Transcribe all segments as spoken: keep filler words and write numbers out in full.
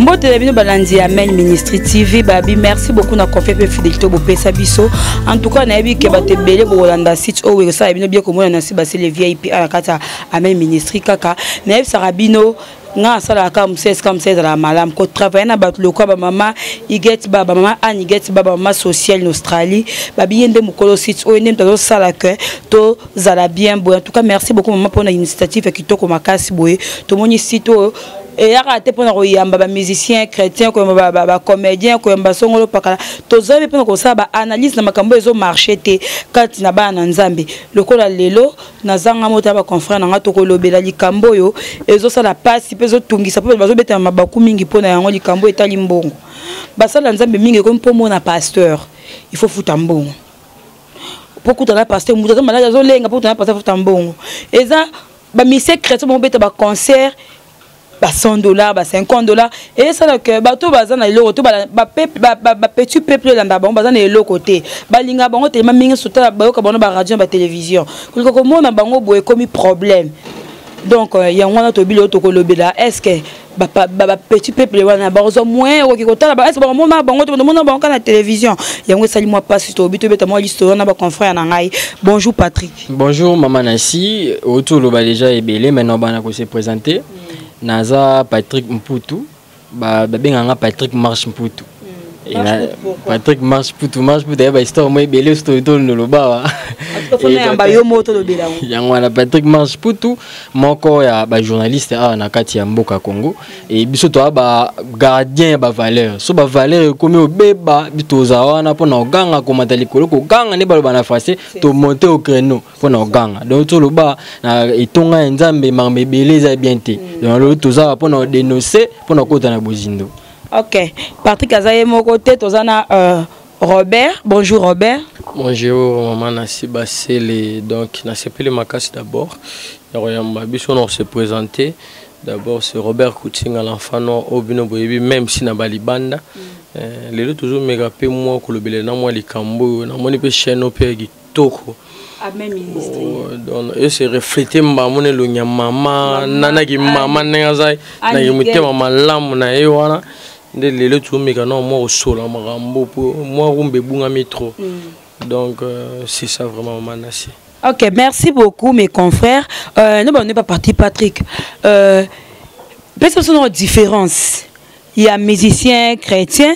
Bon télévision balandi Amen Ministry T V babi merci beaucoup na confiance et fidélité au pesa biso. En tout cas na yebi ke ba te belé bo landa site o we sa bino bien comme na si ba c'est les V I P à la kata Amen Ministry kaka. Na yebi sarabino nga sala ka mses comme c'est la malam ko travailler na bat le ko ba mama iget ba ba mama ani get ba ba mama social en Australie babi yende mukolo site o yende to sala que to zala bien bo. En tout cas merci beaucoup maman pour l'initiative qui to ko makasi boye to moni site o et à rater pour nous yamba ba musicien chrétien comme ba ba comédien comme ba songolo pakala tozo be pour ça ba analyse na makambo ezo marché te kati na ba na nzambe lokola lelo na zanga mota ba confrère na ngato ko lobela likambo yo ezo sala passe pezo tungisa po bazo beta mabaku mingi pona yango likambo etali mbongo basala nzambe mingi comme pour mona pasteur il faut fouta mbongo beaucoup de la pasteur muta malade zo lenga pour na pasteur fouta mbongo eza ba mise chrétien mo beta ba concert cent dollars, cinquante dollars. Et ça, que bateau bazan a l'eau, ba petit peuple dans d'abord, bazan a l'eau côté. Balinga bango tellement mingi sur la bayoka bango ba radio ba télévision. Quelque monde na bango boye comme problème. Donc il y a un autre billet to kolobela. Est-ce que ba petit peuple wana ba ozo moins o ki kota ba est-ce que bango na bango to monde bango na télévision. Il y a un sali moi pas sur to bito beta moi l'histoire na ba confrère na ngai. Bonjour Patrick. Bonjour maman Nassi. Autour le ba déjà ebelé maintenant bana ko se présenter. Naza Patrick Mputu, ba benganga Patrick Marche Mputu. Et na Patrick Marche Mputu, Marche Mputu ya ba histoire moi belé story to no loba. Yango na Patrick Marche Mputu, moko ya ba journaliste a na kati ya mboka Congo et biso to ba gardien ba valeur. So ba valeur comme obeba bitoza wana pona oganga ko matalikolo ko ganga ne balo bana français to monter au créneau pona oganga. Donc to loba na itonga nzambe marme belé za bien te. Donc lo toza pona dénoncer pona kota na bozindo. Ok. Patrick Azaye Mokote, Tozana euh, Robert. Bonjour Robert. Bonjour maman Nassi Bassele. Donc Nassi Pele Makas d'abord. On s'est présenté. D'abord c'est Robert Koutinga l'enfant au Bino Boyebi même si na Balibanda. Les deux toujours méga pe moi ko lobele na moi les cambo na moi ni pe chaîne au pe toko. Amen Ministry. Donc et c'est refléter maman le nyamama nana ki maman ngazai na yimite maman lam na e wana. Les deux tout mais non moi au sol moi rumbe bunga métro donc euh, c'est ça vraiment maman Nassi. Ok, merci beaucoup mes confrères. Euh, non, on n'est pas parti Patrick. Euh, Peut-être que ce sont des différences. Il y a musicien chrétien,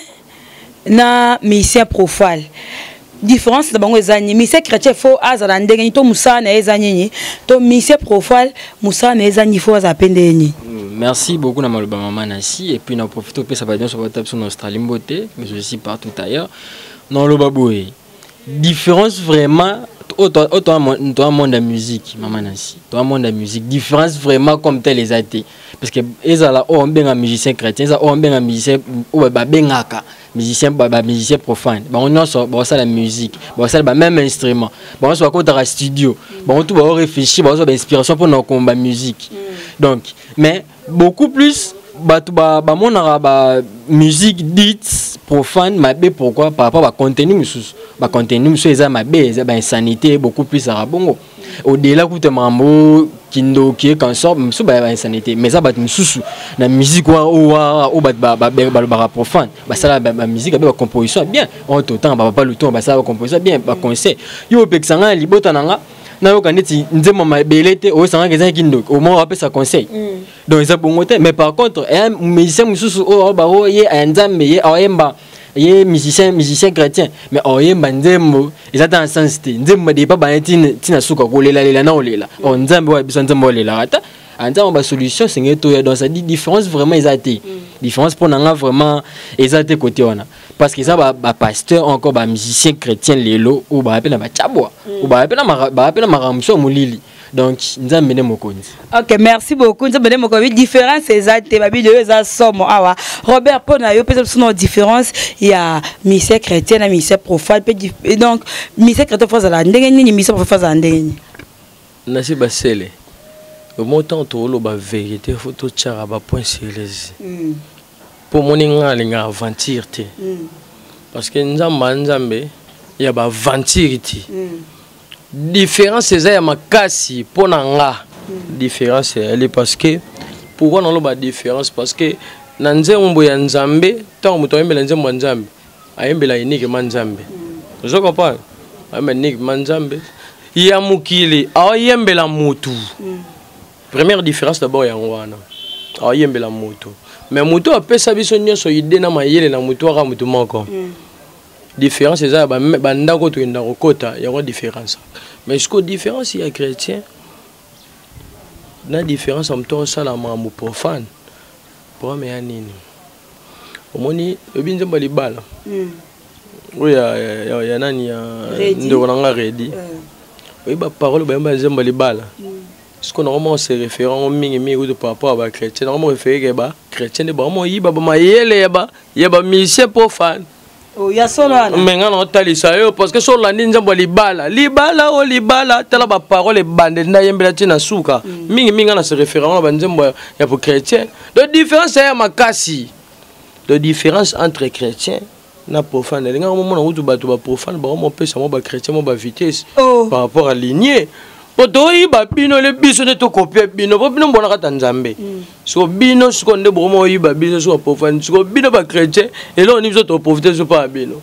na musicien profane. Différence d'abord les années musicien chrétien faut azala ndenge to musa na ezanyi to musicien profane musa na ezanyi faut azapende. Merci beaucoup na maloba maman Nassi et puis na profite pe ça va bien sur votre table sur Australie beauté mais aussi partout ailleurs non le baboué différence vraiment autant autant toi monde de musique maman Nassi toi monde de musique différence vraiment comme tel les athées parce que ezala o benga musicien chrétien ça o benga musicien o ba bengaka musicien ba musicien profane ba on non ba ça la musique ba ça ba même instrument ba on soit côté dans studio ba on tout ba réfléchir ba ça ba inspiration pour nos combat musique donc mais beaucoup plus ba tout ba ba mon ba musique dite profane ma bé pourquoi par rapport à contenu musus ba contenu musus eza ma bé eza ba insanité beaucoup plus arabongo au-delà que mambo kindo qui quand sort musu ba insanité mais ça ba mususu na musique wa o ba ba ba profane ba ça la musique ba composition bien en tout temps ba pas le temps ba ça composition bien ba concert yo pexanga libota nanga na yo kaneti nzema mabelete o sanga kezanga kindo au moins après ça conseil donc ça bon mais par contre un musicien mususu o ba o ye nzambe ye oyemba ye musicien musicien chrétien mais oyemba nzembo ezata en sens te nzembo de pas ba tina tina suka ko lela lela na olela on nzambe wa biso nzembo lela ata anta ba solution c'est ngeto ya donc ça dit différence vraiment ezate différence pour nanga vraiment ezate côté wana parce que ça ba pasteur encore ba musicien chrétien lelo ou ba appela ba chabwa ou ba appela ba appela maramso mulili donc nzambe ne mokonzi. Ok, merci beaucoup. Nzambe ne mokonzi différence ezate ba bideo eza somo awa Robert pona yo peut-être son différence il y a musicien chrétien et musicien profane et donc musicien chrétien faut la ndenge ni musicien profane za ndenge ni Nassi Bassele. Le montant to lo ba vérité faut to tchara ba point sérieux. Pour mon nga linga aventure te. Parce que nzamba nzambe ya ba aventure te. Différence c'est ya makasi pona nga. Différence elle est parce que pourquoi non lo ba différence parce que na nzembo ya nzambe tant moto ayembela nzembo ya nzambe ayembela uniquement nzambe je comprends ayembela uniquement nzambe ya mukili ayembela mutu première différence d'abord ya ngwana ayembela mutu mais mutu apesa biso nyonso ide na mayele na mutu aka mutu moko différence eza ba bandako to ndako kota ya ko différence mais jusqu'au différence ya chrétien na différence am to sala mambo profane pour me ya nini omoni ebinze mbali bala oya ya ya nani ya ndo na nga ready oui ba parole ba mbali mbali bala ce qu'on normalement se référent mingi mingi par rapport à chrétien normalement référé ba chrétien de ba mo yi ba ma yele ba ya ba mission profane. Oh, ya solo ana. Menga na talisa yo parce que sur la ninja bo libala, libala o libala tala ba parole bande na yembela tina suka. Mingi mingi na se référent ba nzembo ya pour chrétien. De différence ya makasi. De différence entre chrétien na profane. Lenga mo na utu ba to ba profane ba mo pesa mo ba chrétien mo ba vitesse par rapport à lignée. Potoi ba bino le biso de to copier bino bo bino bona ka nzambe so bino siko nde bo mo yi ba biso so profane siko bino ba chrétien et là on nous autres profiter so pas bino.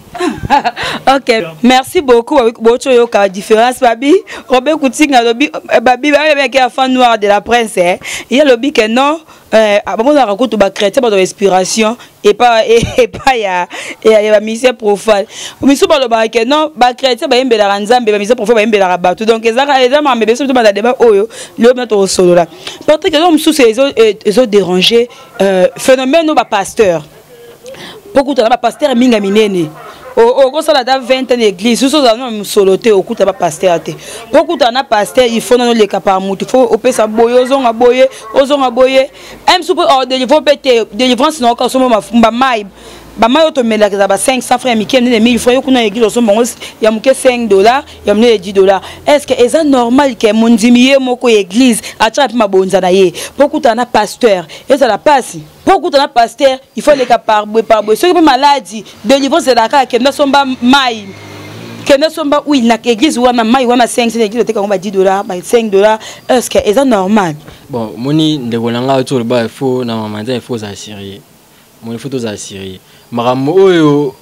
OK, merci beaucoup bocho yo ka différence babi Robert Kutinga lobi babi ba bien que enfant noir de la prince hein il y a lobi que non euh bon on raconte ba chrétien ba inspiration et pas et pas ya et ya mission profane mission ba lo ba que non ba chrétien ba yembela nzambe ba mission profane ba yembela bato donc ezaka ezama mais bien sûr dans le débat oyo le mettre au solo là parce que l'homme sous ces ils ont dérangé euh phénomène au pasteur beaucoup de pasteur minga minene au au ça la vingt ans d'église sous ça non soloté au coup de pasteur té beaucoup de pasteur il faut non les capables il faut au pesa boyo zonga boye ozonga boye même sous oh délivrance pété délivrance non quand son mafumba mai ba mayo to mela ba cinq cents francs mikem ne mille francs kuna église so bon ya muke cinq dollars ya mne dix dollars est-ce que est normal que mondimiye moko église acha ma bonza na ye beaucoup na pasteur et ça la passe beaucoup na pasteur il faut les par par ceux qui maladie délivrance de la ka que na somba mai que na somba oui na église wana mai wana cinq cents église te ka ba dix dollars ba cinq dollars est-ce que est normal bon moni ndegolanga autour ba il faut na mamanza il faut s'assurer mon il faut s'assurer marambo oyo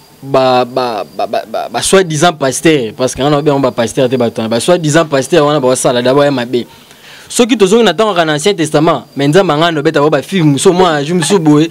ba ba ba ba ba soit disant pasteur parce que on a bien on ba pasteur te baton ba soit disant pasteur on a ba sala d'abord ya mabe ceux qui tozongi na tango na ancien testament menza mangano beta ba film so moi je me suis boé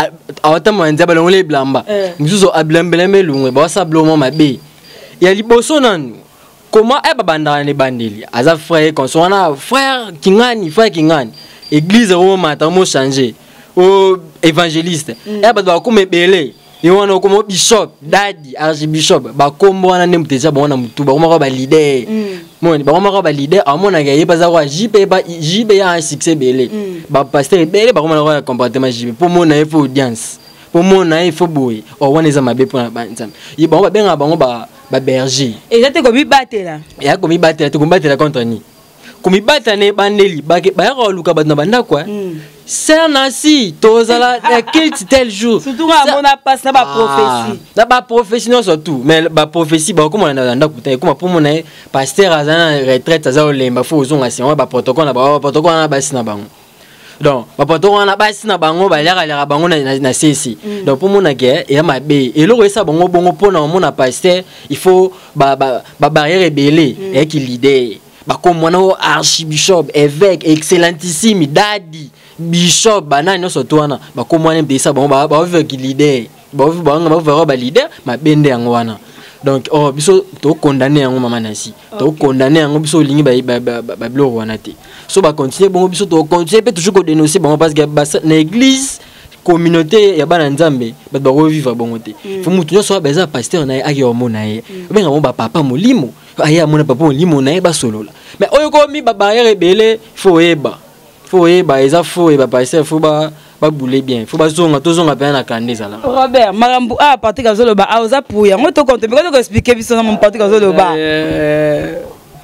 awata menza ba longole blamba musuzo ablambeleme lungwe ba sa blomo mabe ya liboso nan comment e babanda ne bandeli aza frère consona frère kingani frère kingani église au matin mo changer au évangéliste et ba doit comme belé et on a comme bishop daddy archbishop ba kombo wana ne muteja ba wana mutu ba kuma ba leader moni ba kuma ba leader amona ga yeba za kwa jipe ba jibe ya un succès belé ba pasteur belé ba kuma na comportement jibe pour mona il faut audience pour mona il faut boy o wana za mabe pour ba nzam yi ba ba benga ba ba ba berger et ça te comme batela et a comme batela te comme batela contre ni comme batane bandeli ba ba ya luka ba na banda quoi c'est nasi tozala quel tel jour surtout on a pas ça ba prophétie na ba prophétie non surtout mais ba prophétie ba comme on a ndako kuta comme pour mon pasteur azana retraite azao lemba faut ozonga si on ba protocole na ba protocole na ba sina bango donc ba protocole na ba sina bango ba lera lera bango na na ceci donc pour mon guerre et ma bé et le ça bango bongo pour na mon pasteur il faut ba ba barrière belé et qui l'idée ba comme mon archbishop évêque excellentissime daddy bishop banani no sotwana ba komwana mbisa ba ba ba veut qu'il leader ba ba ba ba ba leader ma bende yango wana donc oh biso to condamner yango mama nasi to condamner yango biso lingi ba ba ba blog wana te so ba continuer bongo biso to continuer peut toujours ko dénoncer bongo parce que na église communauté ya bana nzambe ba ba revivre bongo te faut mutu no so ba za pasteur na aki o mona ye benga mo ba papa molimo aya mona papa molimo na ye ba solola mais oyo ko mi ba barrière belé faut eba faut et bah ils a faut et bah passer faut bah bah bouler bien faut bah zonga to zonga bien na kande zala Robert marambu a parti ka zolo ba a oza pour ya ngoto compte mais quand on expliquer biso na mon parti ka zolo ba euh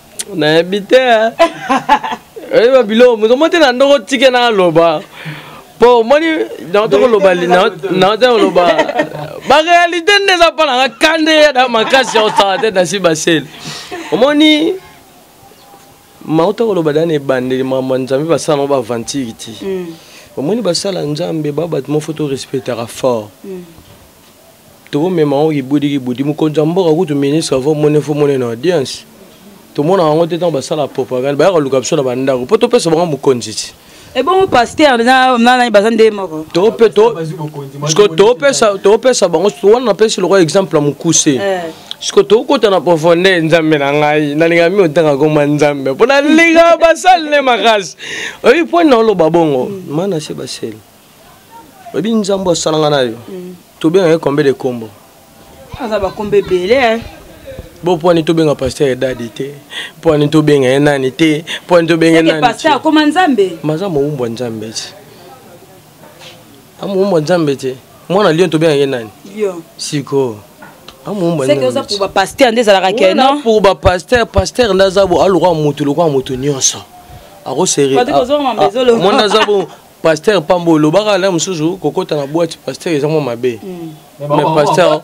na habité eh ba bilo mo monte na ndoko tike na loba po moni na to loba na na to loba ba réalité ne za pas na kande da makasi o sa tête na si basel moni mauta ko lobada ne bande mama nzambi basana ba vantiki omoni basala nzambe babato mo photo respectera fort to même on ibudi ibudi mu konza mboka kutu ministre avant mon info mon audience to mona ngo te tant basala propagande ba luka biso na bandako poto pesa bango mu konzi et bon pasteur na na bazande moko to pe to parce que to pesa to pesa bango to wana pesa le exemple mu kuse Siko to kota na profondeur nzambe na ngai na linga mi otanga ko manzambe pona linga basal ne makas oyi pona lo babongo mana se basel obi nzambo salanga nayo to bien combien de combo aza ba kombe belé bo poni to bien pasteur dadité poni to bien nani té poni to bien nani pasteur ko manzambe mazambo umbo nzambe ti amu umbo nzambe ti mwana lion to bien nani yo siko c'est que ça pour ba pasteur ndeza la rakeno non pour ba pasteur pasteur ndazabo alwa mutu lokwa mutu nyonso ako seri mon ndazabo pasteur pambo lo baka la musuzu kokota na boîte pasteur ezamo mabe mais pasteur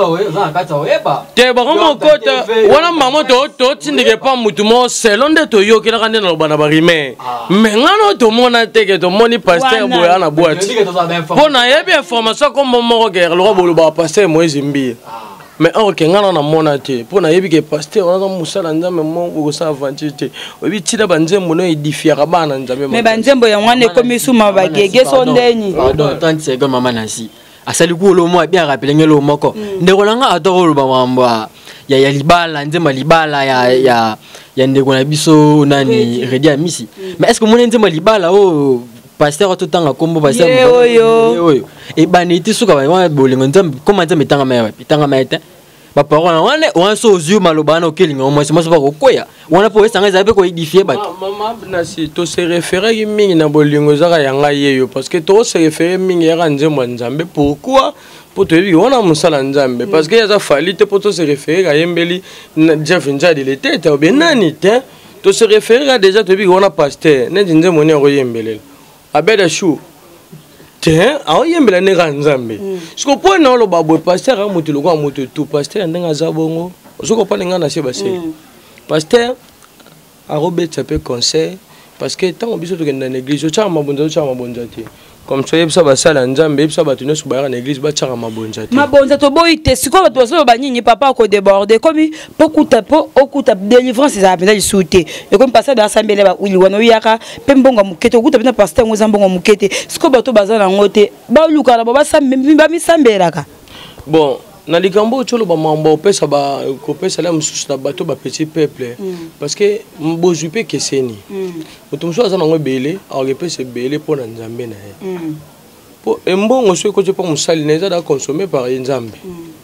te ba komo kota wana mama to to tindike pa mutu mo selonde to yo kila kande na bana barime mais ngano to mona teke to moni pasteur boya na boîte pona yebi information comme mo guerre lo bolo ba pasteur Moïse Mbi mais or que ngana na monate pour na yebi que pasteur on a musala nzambe mo ko sa avantage obi tida banzembo no edifiera bana nzambe mais banzembo ya mwana komi suma ba gege sondeni pardon trente secondes mama nasi asali ku lo mo bien rappeler ngelo moko ndeko langa atoro ba mamba ya ya libala nzemba libala ya ya ya ndeko na biso nani redi amisi mais est-ce que mon nzemba libala o pasteur tout temps kombo pasteur yo et baniti suka ba bolingo nzambe comment nzambe tanga mewe tanga maite ba parole wana on so ozu malobana okelinga mo mo ba kokoya wana po esanga zabe ko edifier ba mama na si to se référer ki mingi na bolingo zaka yanga yeyo parce que to se référer mingi ya nzembo nzambe pourquoi pour te dire on a musala nzambe parce que ya za falite pour to se référer à yembeli Jeff Njadi le tete ou bien nani te to se référer à déjà te dire on a pasteur ne nzembo ne ko yembeli abeda chou tiens a yembela ne nzambe siko po na lo babo pasteur a mutu lo kwa mutu tout pasteur ndenga zabongo siko pa nga na se base pasteur a robet ça peut conseil parce que tant biso to kenda na église cha mabonza cha mabonza te comme ça yebisa basala nzambe yebisa bato nyonso bayaka na église bachaka mabonza te mabonza to boyi te siko bato baso banyinyi papa ko déborder comme pokuta po okuta délivrance za pena lisute et comme passer dans assemblée ba uli wana yaka pembonga mukete okuta pena pasteur ngo zambonga mukete siko bato bazana ngote ba luka na baba sambe ba misambelaka bon na likambo cholo ba mambo pesa ba ko pesa la mususu na bato ba petit peuple parce que mbozu pe keseni mutumso azana ngo belé alors pe se belé pour na nzambe na ye po embongo so ko je pa musali neza da consommer par nzambe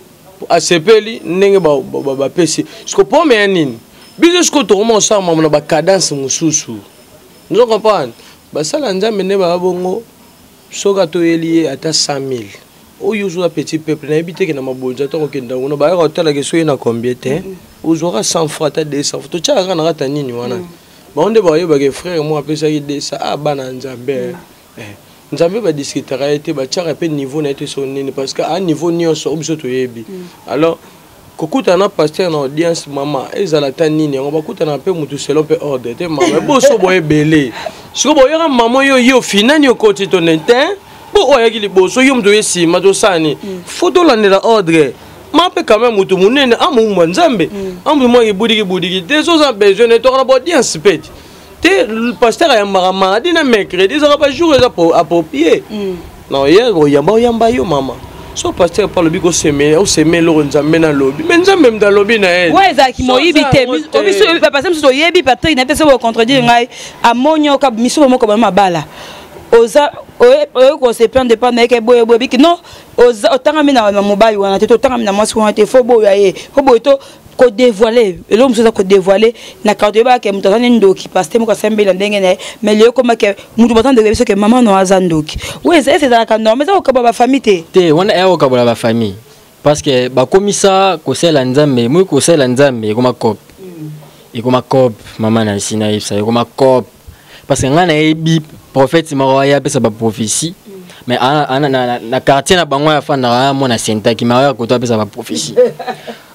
a sepeli ndenge ba ba pesi sko po me nini biso sko to mo sa mamu na ba cadence mususu nous comprendre ba sala nzambe ne ba bongo soka to elié ata cent mille oyo zo petit peuple na habité que na mabonja to kokenda ngona ba ka tala ke soyena combien te ozora cent francs ta deux cents to tshaka na rata nini wana ba onde ba yeba ke frère moi apesa ki deux cents ah bana nzambe eh nzambe ba discuter été ba tshaka pe niveau na été son nini parce que à niveau nyonso obiso to yebi alors kokuta na pasteur na audience mama ezala ta nini on ba kuta na pe mutu selon pe ordre te mama bo so boye belé so boye ka mama yo yo finani okoti to nete bo oya ki liboso yo mdo yesi mato sani photo la ne la ordre ma pe quand même mutu munene amu mwanzambe amu mo ibudi ki budi te so za besoin de to la audience pet te le pasteur ya mama dina mercredi ça va jour approprié non hier o yamba yamba yo mama so pasteur parle biko semer o semer lo nzambe na lobi mais nzambe mda lobi na elle ouais za ki moyibi te obiso pasteur so yebi patrick na pesa ko contredire ngai amonyo ka miso mo ko ba mabala oza oye ko se prendre pas na ke boye boye biki non oza otanga mina na mobile wana te otanga mina mwasi wana te fo boye ye fo boye to ko dévoiler et l'homme ça ko dévoiler na carte ba ke mutana ndoki pasteur mo ko sembela ndenge na mais le ko ma ke mutu batande ke que maman no azandoki oui c'est c'est ça non mais ça ko ba famille te te wana e ko ba famille parce que ba komisa ko sela nzambe mo ko sela nzambe ko ma cop et ko ma cop maman na sina isa ko ma cop parce que ngana ebi prophète maroya pesa ba prophétie mais ana na na quartier na bango ya fana mona senta ki maroya ko to pesa ba prophétie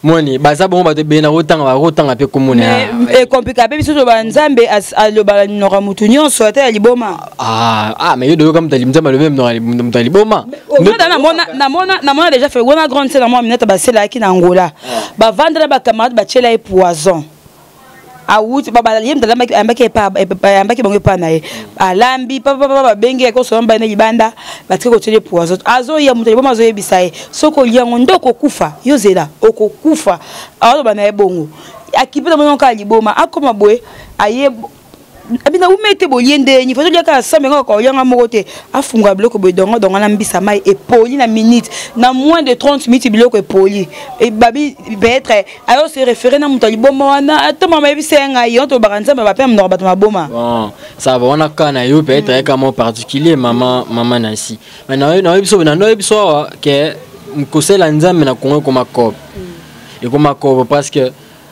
moni baza bon ba te bena rotanga ba rotanga pe komona e compliqué pe biso ba nzambe alo ba nora mutu nyonso ata liboma ah ah mais yo do comme tali nzambe le même nora mutu liboma na mona na mona na mona déjà fait gona grande c'est dans moi minute ba sela ki na Angola ba vendre ba camarade ba chela e poison a wuti baba yem de lamba ambaki pa ambaki bango pa na ye alambi papa papa bengi ko so mba ne libanda batike ko tele poison azo ya mutu liboma zo yebisa ye soko liango ndoko kufa yozela okokufa awo bana ye bongo akipita mo ka liboma akoma boye aye abina umete boyende ni foto liaka samenga ko yanga mokote afunga bloko boy dongo dongo na mbisa mai e poli na minute na moins de trente minutes biloko e poli e babi peut-être ayo se référer na mutu liboma wana atoma mai bisenga yo to bakanza ba pe mno bato maboma bon ça va wana kana yo peut-être comme particulier maman maman Nancy mais na na biso na no biso que mkosela nzambe na kongo comme cop et comme cop parce que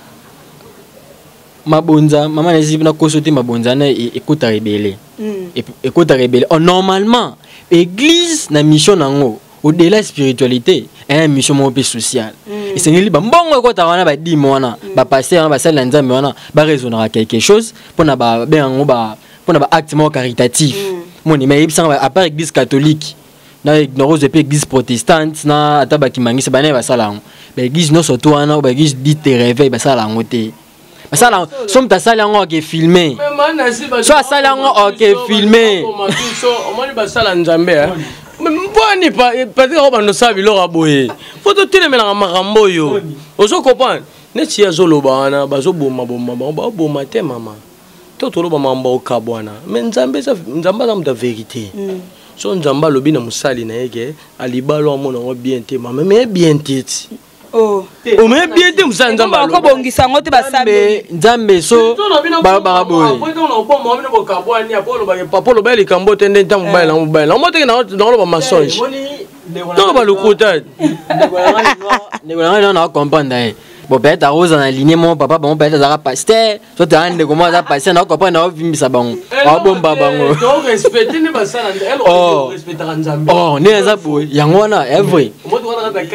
mabonza maman Nancy na kosote mabonza na écoute rebelle écoute rebelle normalement église na mission nango au-delà spiritualité une mission mo pe sociale et c'est ngeli ba mbongo ko ta wana ba di mona ba passer ba sala nzambe wana ba raisonnera quelque chose pour na ba bengo ba pour na ba acte mo caritatif moni mais ibisa à part église catholique na ignorance de église protestante na ataba kimangisa ba na ba sala ba église no surtout wana ba église dit te réveil ba sala ngote ça là somme ta salle en qui filmé soit salle en qui filmé on m'a dit ba sala nzambe mboni pa peut-être ba no sabi lo raboye faut te tele mela makambo yo ozo comprendre neti azolo bana bazo boma boma ba boma te mama to to lo ba mambo ka bwana mais nzambe ça nzamba za muta vérité so nzamba lobi na musali na yeke alibalo amona ngo bien te mama mais bien tete oh o me bien te musali nzamba ko bongisa ngote basabe nzambe so ba ba boye ko no po mo bo ka bwani apolo ba papolo ba li kambo tende ntamu ba la ba la mo te na na ba mensonge to ba lukuta ne ko na comprendre bon peut-être arrose en aligné mon papa bon peut-être ça pasteur soit tu ande comment ça passer na comprendre na vimisa bango ah bomba bango to respecter ne ba sala elle on respecter nzambe oh ne za boy yango wana every mo to wana ka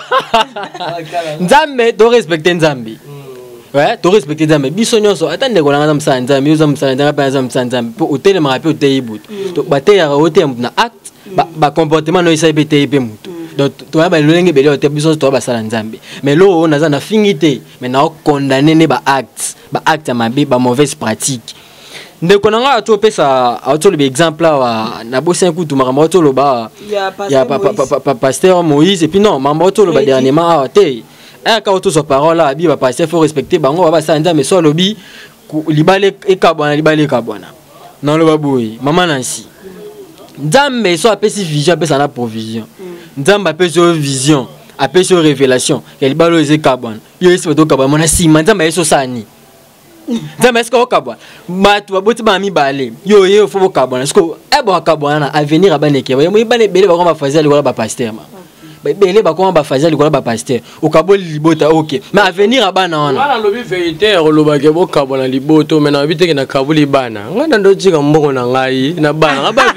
kala nzambe to respecter nzambe ouais to respecter nzambe biso nyonso atande ko langa msa nzambe yo za msa nzambe pa za msa nzambe po hôtel ma rappel hôtel ibut to bater ya hôtel na acte ba comportement no isa ibete ibe mutu donc tu vas balonge bele hôtel biso to ba sala nzambe mais lo on a na fingité mais na condamner ne ba acte ba acte ma ba mauvaise pratique ndeko nanga to pesa auto le exemple wa na bossa kutu makambo to lo ba ya pasteur Moïse et puis non makambo to lo ba dernièrement te un ka auto so parole là bi ba pasteur faut respecter bango ba sala nzambe so lobi libale e ka bwana libale ka bwana non lo baboyi maman Nancy nzambe so apesi vision apesa na provision nzambe apesi vision apesi révélation ke libalo eze ka bwana yo esi to ka bwana mona sima nzambe yeso sani nzambe esko ka bwana matu baboti ba mi bale yo yo fo ka bwana esko e bo ka bwana na avenir abaneke yo mo ibane bele ba ko ba fazer likola ba pasteur ma bele ba ko ba fazer likola ba pasteur o ka bo libota OK mais avenir abana wana wana lobi vérité loba ke bo ka bwana liboto mais na biteke na kabuli bana ngana ndo jika mbongo na ngai na bana ba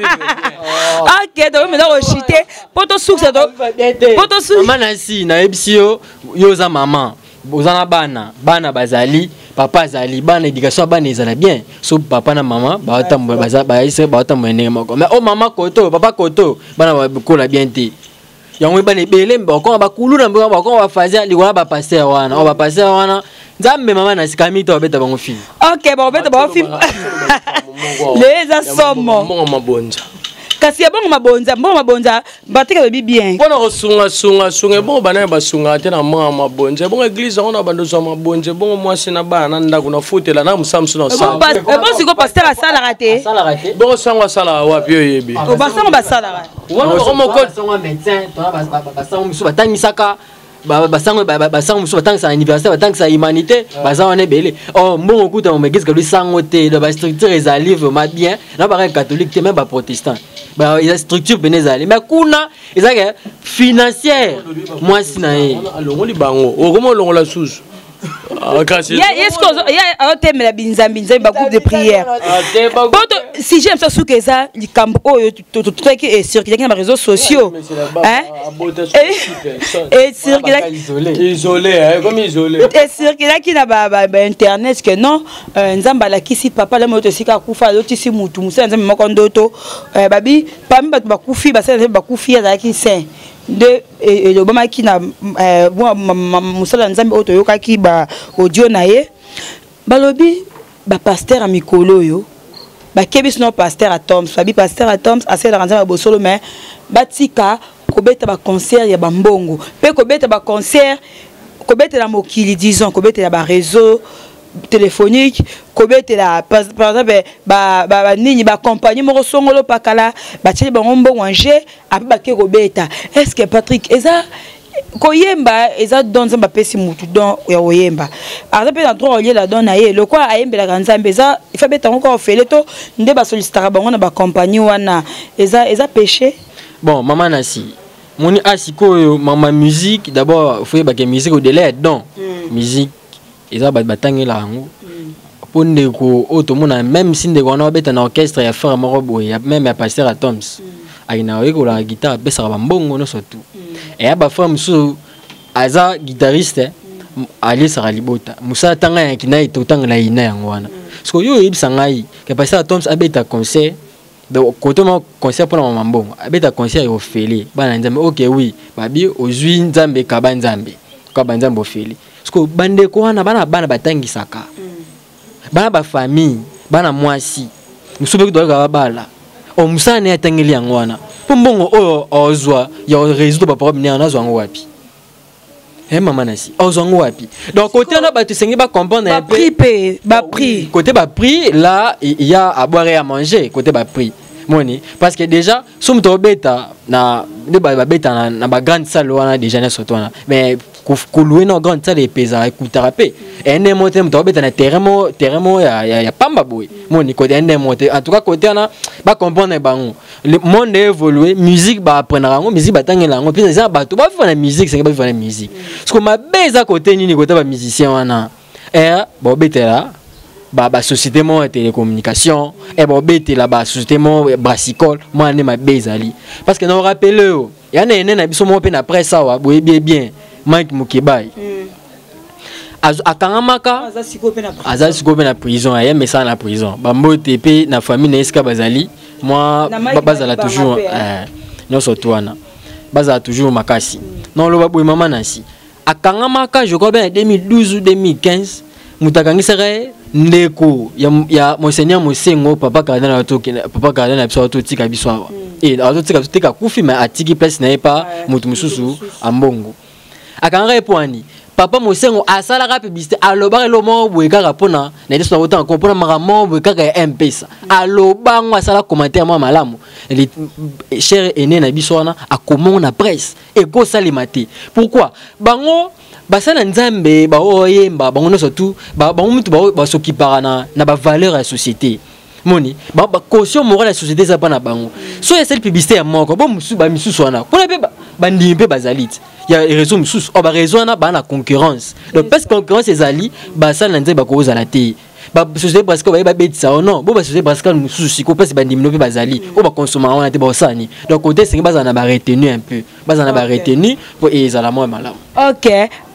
ok donc maintenant on chité poto succès donc poto succès maman Nancy na ebisio yo za maman bozana bana bana bazali papa azali bana éducation bana ezala bien so papa na maman ba tambo baza ba ise ba tambo ndenge moko mais oh maman koto papa koto bana ba kola bien te yango bana ebele ba ko ba kulu na ba ko ba fazer likola ba passer wana o ba passer wana nzambe maman Nancy kami to beta bango film ok bon beta bango film les asommo mon mabonza kasi ya bongo mabonza bongo mabonza bateka bebi bien bona ko sunga sunga sunga bongo bana ba sunga te na mwa mabonza bongo église ona bando zo mabonza bongo mwasi na bana nda kuna futela na musamsu na sa bon siko pasteur asala raté asala raté bongo sangwa sala wapi yo yebi o basanga basala raté wana ko mo ko sangwa médecin to ba ba sangwa musu batangisaka ba basango ba sango musu batangisa anniversaire batangisa humanité baza wana belé oh mbongo kuta mo église ka lui sango te de ba structure ezali vraiment bien na ba catholique te même ba protestant ba il a structure benezali mais kuna ezaka financière moi sina e alongo li bango o komo longo la susu Il y a un thème la binzambi, un groupe de prière. Si j'aime ça, sous que ça, les camps, tout tout qui est circulé dans les réseaux sociaux. Hein? Et circulé. Isolé, comme isolé. Et circulé qui n'a pas internet que non, nzamba la kisi papa la moto sika kufa l'autre si mutu musa nzamba makondoto. Babi, parmi ba kufi, ba ça ba kufi à la qui saint. De et le bama qui na moi musala nzambe auto yoka ki ba audio na ye balobi ba pasteur a mikolo yo ba kebis no pasteur à Toms babi pasteur à Toms assez la nzambe bosolo mais batika kobeta ba concert ya ba mbongo pe kobeta ba concert kobeta la mokili disons kobeta ba réseau téléphonique kobete la par exemple ba ba nini ba compagnie mo songolo pakala ba tsheli ba ngombo wanje api ba ke kobeta est-ce que Patrick eza koyemba eza donza ba pesi mutu don ya oyemba ara pe na droit lié la don na ye le quoi ayembela kanzambe eza il faut beta encore fele to nde ba sollicitera bango na ba compagnie wana eza eza péché. Bon maman Nasi moni asiko mama musique d'abord faut ba que musique au délai donc musique ils ont battu la rango pour ne ko automona même si ne gona beta na orchestre ya faire morobo ya même ya pasteur à Toms aina weko la guitare pesa ba mbongo no surtout et ya ba femme sou aza guitariste ali sara libota musa tanga ya kinai to tanga na ina yango wana parce que yo yibisa ngai que pasteur à Toms abeta concert donc côté mon concert pour na mbongo abeta concert yo feli bana nzambe OK oui babi ozui nzambe ka banzambe ka banzambe feli parce que bande ko wana bana bana batangisaka bana ba famille bana mwasi musobe ko doka bala o musane atangeli yango wana pombongo oyo ozwa ya réseau ba problème ni anazo ngo wapi eh maman Nasi ozwa ngo wapi donc côté na ba tusengi ba comprendre un peu ba prix ba prix côté ba prix là il y a à boire et à manger côté ba prix moni parce que déjà somme to beta na de ba beta na, na ba grande salle wana déjà na sotwana mais ko louer na grande salle et pesa écoutera pe et ne monter to beta na terrain mo terrain mo ya ya pamba boy moni côté ne monter en tout cas côté na ba comprendre bango le monde évolué musique ba apprendre rango musique ba tangela ngo puis ça ba to ba faire la musique c'est pas faire la musique parce que ma beza côté nini côté ba musicien wana et bo beta là ba ba société mo télécommunication et bo bete la ba société mo brassicole moi ne ma bezali parce que non rappelle yo ya na ene na biso mo pe na presse wa boye bien bien Mike Mukibai azo akangamaka aza siko pe na prison ya mais ça na prison ba mbote pe na famille na eska bazali moi bazala toujours eh non surtout wana bazala toujours makasi non lo ba boye maman Nasi akangamaka je crois bien en deux mille douze ou deux mille quinze mutakangisaka ndeko ya ya monseigneur Mosengo papa cardinal atoki papa cardinal biso atotika biso awa et atotika tika kufi mais atiki place na pas mutu mususu ambongo akanga epwani papa Mosengo asalaka publicité aloba lo mo bweka pona na iteso na autant comprendre maramo bweka ka M P S aloba ngo asala commentaire mo malamu les cher aîné na biso wana akomo na presse et go salimate pourquoi bango basana nzambe ba oyemba bango no surtout ba bango mutu ba ba s'occupera na na ba valeur ya société moni ba ba caution morale ya société ça pas na bango so ya cette publicité ya moko bo musu ba misusu wana pour pe ba ndimpe bazalit ya raison mususu o ba raison na ba na concurrence donc parce que concurrence ezali ba sana nzambe ba ko za la te ba société parce que ba ba betisa non bo ba société parce que mususu siko parce ba ndimino pe bazali o ba consommer wana te ba osani donc côté c'est ba za na ba retenu un peu ba za na ba retenu pour ezala mo malamu. OK.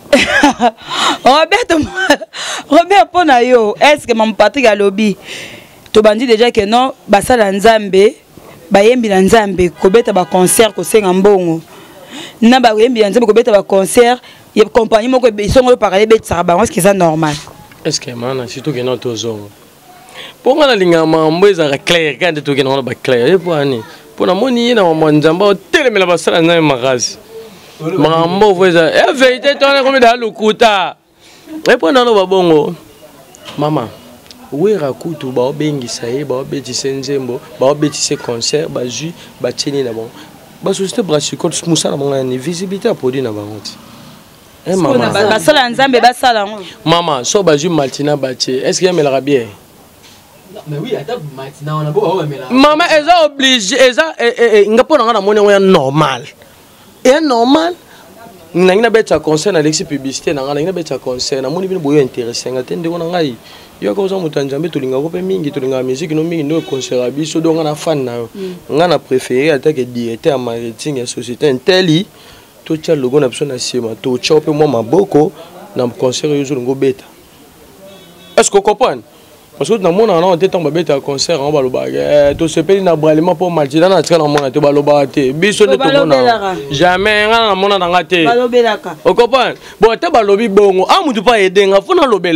Robert, Robert Ponayo, est-ce que mon Patrick a lobby? Tu bandit déjà que non, basala nzambe, bayembi nzambe, kobeta ba concert ko senga mbongo. Na ba yembi nzambe kobeta ba concert, y compagnie moko bisongo parler bet ça ba, est-ce que c'est normal? Est-ce que man, surtout que non tozo. Pour moi la linga mambo eza clair quand tu que non ba clair, et pour ani. Pour na moni na mo nzamba telemela basala nzambe magazi. Mambo voza e vérité tona comme dans le kuta et pour na lo babongo mama wera kutu ba obengisa ye ba obetise nzembo ba obetise concert ba ju ba tini na bon ba société brassicole musala monga ni visibilité a produit na bango eh mama ba sala nzambe ba sala ngo mama so ba ju maltina ba tie est-ce qu'il y a mela bien mais oui ata maltina on a beau mela mama eza obligé eza ngapona ngana moni ngoya normal et normal nangi na beta concert na Alexis publicité na nangi na beta concert na moni bino boyo intéressé ngate ndeko na ngai yo ko zo mutanjambe tolinga ko pe mingi tolinga musique no mingi no concert biso do nga na fan na yo nga na préféré attaque directeur marketing ya société inteli to tia logo na biso na sima to tia pe moi maboko na concert yo zo ngo beta est-ce que vous comprenez? Parce que dans mon an on était tombé beta concert en baloba to se peli na bralema pour maltina na tika na mona te baloba te biso ne to mona jamais nga na mona na ngate balobelaka o comprendre bon te balobi bongo a mutu pa edenga funa lobela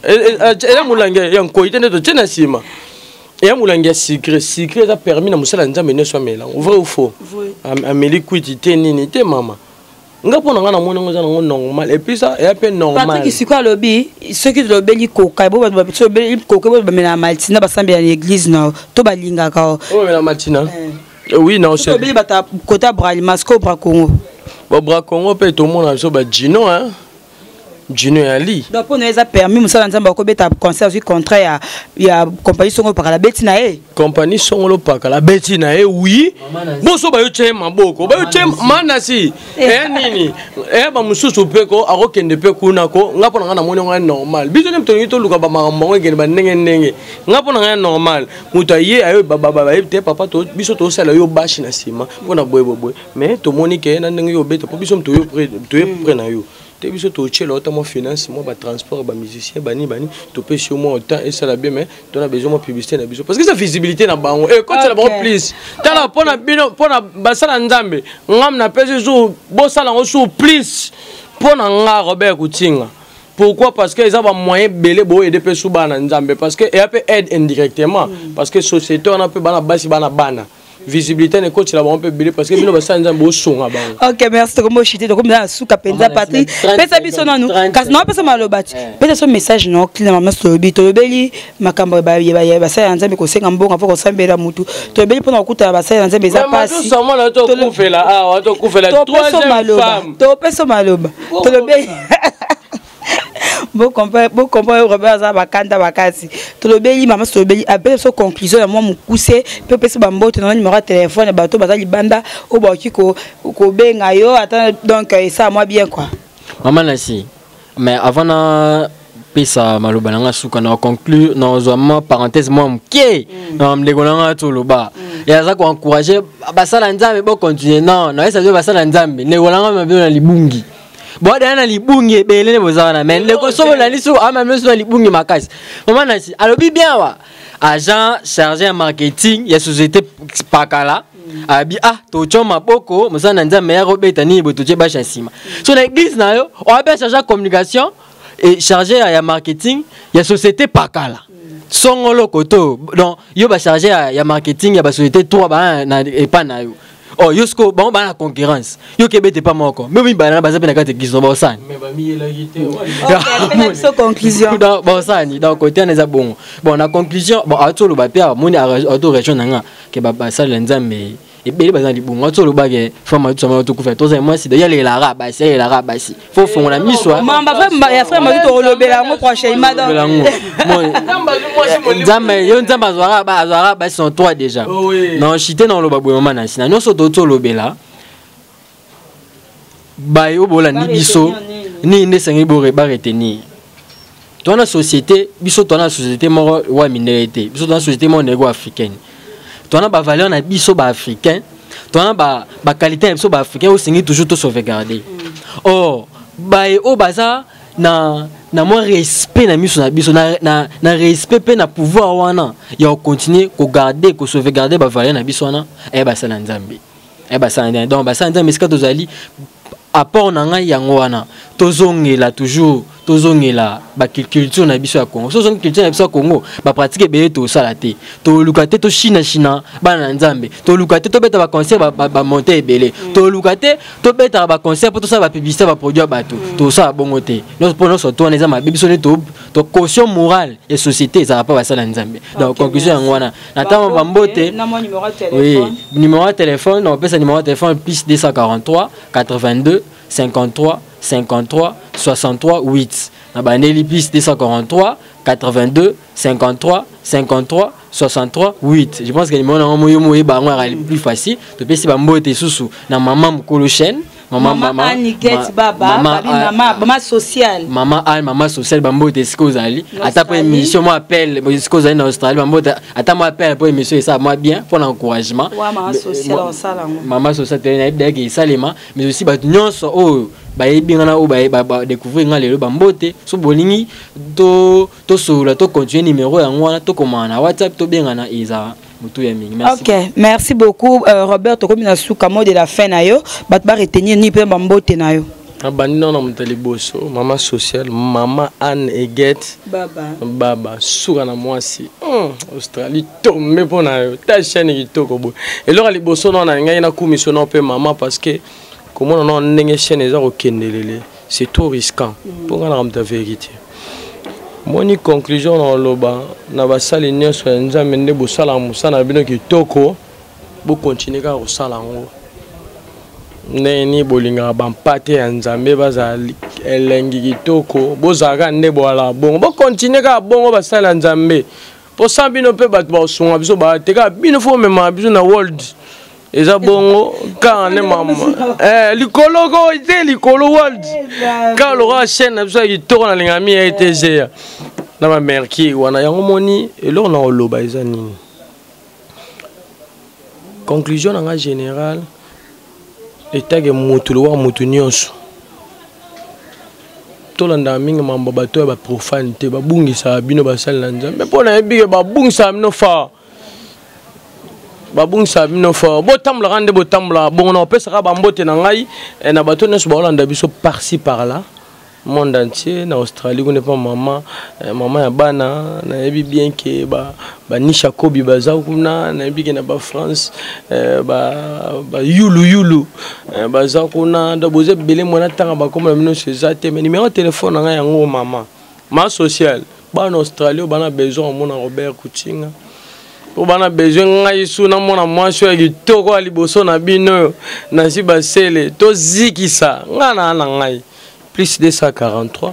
ela mulange ya nkoite ne to tena sima et mulange secret secret ça permis na musala nzambe ne so mela vrai ou faux ameli kwiti nini te mama nga pona nga na mona ngoza na normal et puis ça et peu normal Patrick Sikoa lobi ceux qui lobeli koka bo ba so lobeli koka bo ba mena maltina ba sambi à l'église na to ba linga ka o mena maltina oui non c'est lobeli bata kota bralima sko bra Congo ba bra Congo pe to mona so ba Gino hein Gino Ali donc pour nous a permis musala nzamba ko beta concert sur contrat ya ya compagnie songo par la beti na e compagnie songo par la beti na e oui bon so ba yo tche maboko ba yo tche manasi eh nini eh ba mususu pe ko akokende pe kuna ko ngapo na moni nga normal biso nem to to luka ba makambo ngene ba ndenge ndenge ngapo na nga normal muta ye ayo ba ba ba te papa to biso to sala yo bashi na sima pona boy boy mais to moni ke na ndenge yo beta po biso to yo pre to yo pre na yo te biso to tche l'autre moi finance moi ba transport ba musicien bani bani to pe sur moi autant et ça la bien mais tu as besoin de publicité na biso parce que ça visibilité na bango et quand ça la bango plus tala pona bino pona basala nzambe ngam na pese jour bo sala ngo sou plus pona nga Robert Kutinga. Pourquoi? Parce que ils ont un moyen belé bo aider pe sou bana nzambe parce que et peut aide indirectement parce que société on a peu bana basi bana bana visibilité ne coach là on peut belé parce que bino basala nzambe bo songa bango. OK merci to ko chité to ko na suka penza Patrick pesa biso nanu kasi no pesa malobati pesa so message no client mama so bi to beli makambo ba ba basala nzambe ko senga mbonga fo ko sambela mutu to beli pona kuta basala nzambe za pasi to somo na to kufela ah to kufela troisième femme to pesa maloba to beli Bon compagnie bon compagnie Robert za bakanda bakasi to lobeli mama so lobeli après so conclusion ya moi mukuse pe pesa bambote na numéro de téléphone bato bazali banda o ba kiko ko benga yo attends donc ça moi bien quoi maman nasi mais avant na pesa maloba nanga suka na conclure na zoma parenthèse moi mké na mlego nanga to loba ya za ko encourager basala nzambe bo continuer non na esa zo basala nzambe ne wolanga mabio na libungi bon dana libungi belene bozana mais le ko so la liso ama meso libungi makasi maman nasi alobi bien wa agent chargé en marketing ya société pakala abi ah to choma boko mosana nzambe ya robeta ni boto je ba chansima so na église na yo on appelle chargé communication et chargé ya marketing ya société pakala songolo koto donc yo ba chargé ya marketing ya ba société trois ba na epa na yo oh yosko bon ba la concurrence yo kebete pas moko mais mi bana ba zapena kate kiso ba osani mais ba mi la yité OK so conclusion donc ba osani donc côté na za bon bon na conclusion bon atolo ba pia moni auto région nanga ke ba ba sala nzambe et beli ba za libungo atolo ba ke fama tu sama to ku fait to za moi si de yale la raba si yale la raba si faut fond la miswa mamba frère ya frère ma to rolobela ngo prochainement donc nzambe yo nzamba zwara ba zwara ba sont trois déjà non chité dans le babou maman na sina non so to lobela ba yo bola ni biso ni ne sengi bo ba retenir toi na société biso toi na société mo wa minorité biso dans société mo nego africaine toi na ba valeur na biso ba africain toi na ba ba qualité biso ba africain o sengi toujours to sauvegarder oh ba o baza na na moi respect na miso na biso na na, na respect pe na pouvoir wana ya continuer ko garder ko sauvegarder ba valeur na biso wana e ba sala nzambe e ba sala donc ba sala nzambe ska tozali apport na ngai yango wana tozongela toujours tozongela ba culture na biso ya Congo so zong culture na biso ya Congo ba pratique be to sala te to lukate to china china bana nzambe to lukate to beta ba concert ba, ba, ba monter ebele to lukate to beta ba concert pour to sa ba publicité ba produit bato to sa bongo te no pour no so to na zama biso ne to to caution morale et société ça va pas ba sala nzambe donc conclusion yango wana na tama ba mbote oui numéro de téléphone on peut sa numéro de téléphone plus deux cent quarante-trois quatre-vingt-deux cinquante-trois cinquante-trois soixante-trois huit na baneli plus deux cent quarante-trois quatre-vingt-deux cinquante-trois cinquante-trois soixante-trois huit je pense que le numéro na moyo moyo ba ngwa plus facile to pesi ba mbote susu na maman mukolo chaîne maman maman Aniguette baba maman maman social maman Anne maman social bambote ce que vous allez ata pour émission moi appelle ce que vous allez en Australie bambote ata moi appelle pour émission et ça moi bien pour l'encouragement maman social en salle maman social d'ailleurs salema mais aussi ba nyonso oh ba ebingana o ba ba découvrir nga lelo bambote so bolingi to to sola to continuer numéro ya ngwana to komana WhatsApp to bengana eza. Merci. Ok, merci beaucoup euh, Robert. Comme il a su comment de la fin nayo, bat ba retenir ni pe bambote nayo. Abani non na mtali bosso, maman sociale, maman Anne Eget, baba. Baba, soura na moi si. Australie tombe pour nayo. Ta chaîne qui toko bo. Et là les bosso non na ngai na commission non pe maman parce que comment non ndenge chaîne eza ko kendelele. C'est trop risquant. Pour nga na mta vérité. Moni conclusion na loba na basali nyonso ya nzambe nde bosala musana bino kitoko bo continuer ka kosala ngo neni bolinga bampate ya nzambe bazali elengi kitoko bozaka nde boala bongo bo continuer ka bongo basala nzambe po sa bino pe bato ba sunga biso ba teka bino fo mema biso na world eza bongo ka ne mama eh likolo ko ite likolo world ka lo ra chaîne biso kitoko na lingami ya T G na ma merki wana yango moni elo na oloba eza nini conclusion en général état que mutu lo wa mutu nyonso to landa mingi mamba bato ba profanité babungisa bino basali na nzambe pona ebike babungisa bino fa babungisa bino fa botamla rande botamla bon na pesa ka bambote na ngai na bato nyonso ba landa biso par-ci par-là monde entier na Australie on n'est pas maman maman ya bana na ebi bien que ba ba nisha kobi baza kuna na ebi que na ba France ba ba yulu yulu baza kuna da boze belé mona tanga ba comme mino cezate mais numéro téléphone nga yango maman ma social ba na Australie ba na besoin mona Robert Kuchinga pour bana besoin ngai suna mona mwasho ya kitoko ali boso na bino na si basele to zikisa ngana na ngai plus deux cent quarante-trois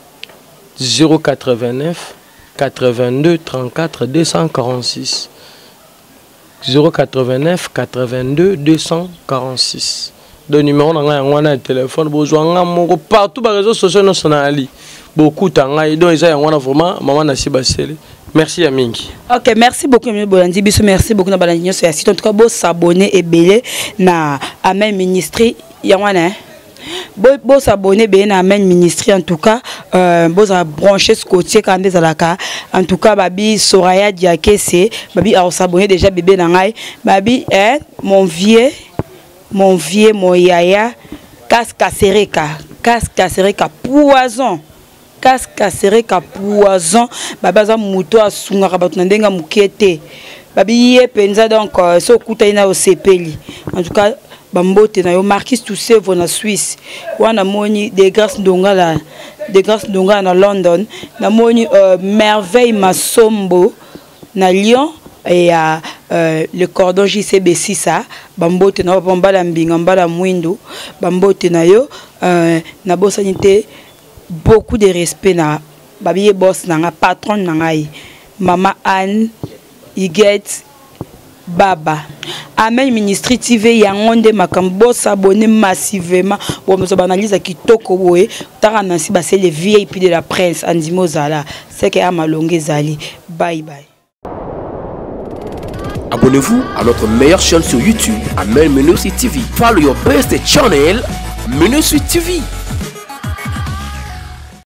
zéro quatre-vingt-neuf quatre-vingt-deux trente-quatre deux cent quarante-six zéro quatre-vingt-neuf quatre-vingt-deux deux cent quarante-six. Le numéro de téléphone, besoin partout les réseaux sociaux nationaux. Beaucoup de donc ils ont vraiment maman Nasiba Sele. Merci Amingi. Ok, merci beaucoup M. Bolandi. Merci beaucoup na Bolandi sur site. En tout cas, vous s'abonner et belé na Amen Ministry Yawana. Bo s'abonner bien à Amen Ministry en tout cas euh bo a branché ce côté quand des alaka en tout cas babi Soraya Diakese babi a s'abonner déjà bébé nangai babi eh mon vieux mon vieux mon yaya casque sereka casque sereka poison casque sereka poison baba za muto asunga ka batu ndenga mukete babi ye penza donc so kuta ina o sepeli en tout cas bambote na yo Marquis Toussé na Suisse wana moni de grâce ndonga la de grâce ndonga na London na moni euh, merveille Masombo na Lyon et à euh, le cordon J C B six ça bambote na bambala mbinga mbala mwindo bambote na yo euh, na bosanité beaucoup de respect na babiye boss na nga patron na ngai Mama Anne Iget Baba Amen Ministry T V yangonde makambo s'abonner massivement pour nous analyse qui toko boé tara nansi ba c'est les V I P de la presse Andimo Zala c'est que amalonge zali bye bye. Abonnez-vous à notre meilleure chaîne sur YouTube Amen Ministry T V. Follow your best channel Ministry T V.